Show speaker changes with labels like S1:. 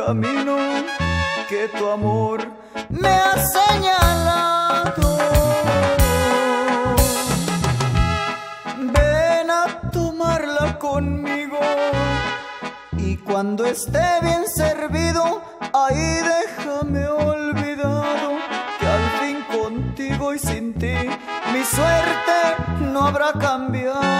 S1: camino que tu amor me ha señalado. Ven a tomarla conmigo y cuando esté bien servido, ahí déjame olvidado que al fin contigo y sin ti mi suerte no habrá cambiado.